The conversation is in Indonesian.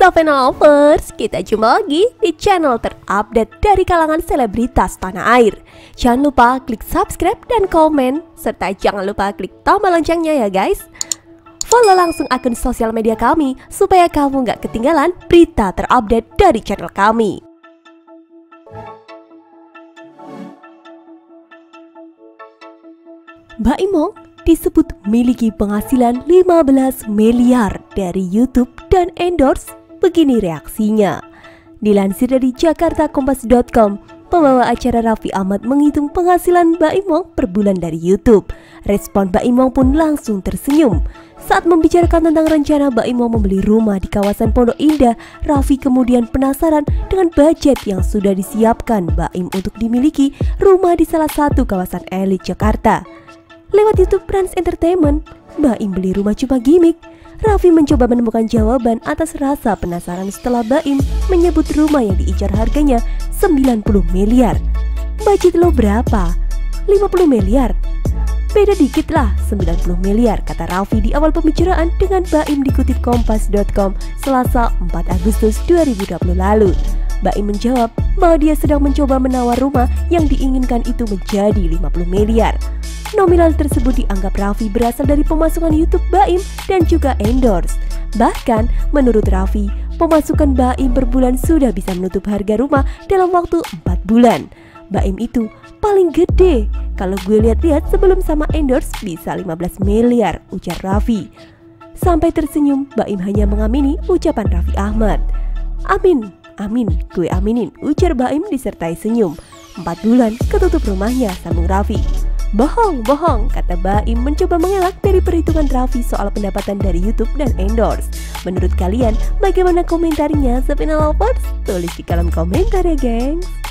Savena Lovers, kita jumpa lagi di channel terupdate dari kalangan selebritas tanah air. Jangan lupa klik subscribe dan komen, serta jangan lupa klik tombol loncengnya ya guys. Follow langsung akun sosial media kami supaya kamu nggak ketinggalan berita terupdate dari channel kami. Mbak Imong disebut memiliki penghasilan 15 miliar dari YouTube dan endorse. Begini reaksinya. Dilansir dari jakartakompas.com, pembawa acara Raffi Ahmad menghitung penghasilan Mbak Imong per bulan dari YouTube. Respon Mbak Imong pun langsung tersenyum. Saat membicarakan tentang rencana Mbak Imong membeli rumah di kawasan Pondok Indah, Raffi kemudian penasaran dengan budget yang sudah disiapkan Mbak Im untuk dimiliki rumah di salah satu kawasan elit Jakarta. Lewat YouTube Trans Entertainment, Mbak Im beli rumah cuma gimmick. Raffi mencoba menemukan jawaban atas rasa penasaran setelah Mbak Im menyebut rumah yang diincar harganya 90 miliar. Budget lo berapa? 50 miliar? Beda dikit lah, 90 miliar, kata Raffi di awal pembicaraan dengan Mbak Im dikutip kompas.com Selasa 4 Agustus 2020 lalu. Mbak Im menjawab bahwa dia sedang mencoba menawar rumah yang diinginkan itu menjadi 50 miliar. Nominal tersebut dianggap Raffi berasal dari pemasukan YouTube Mbak Im dan juga endorse. Bahkan menurut Raffi, pemasukan Mbak Im per bulan sudah bisa menutup harga rumah dalam waktu 4 bulan. Mbak Im itu paling gede. Kalau gue lihat-lihat sebelum sama endorse bisa 15 miliar, ujar Raffi. Sampai tersenyum, Mbak Im hanya mengamini ucapan Raffi Ahmad. Amin, amin, gue aminin, ujar Mbak Im disertai senyum. 4 bulan ketutup rumahnya, sambung Raffi. Bohong, bohong, kata Mbak Im mencoba mengelak dari perhitungan Raffi soal pendapatan dari YouTube dan endorse. Menurut kalian, bagaimana komentarnya, Savena Lovers? Tulis di kolom komentar ya, gengs.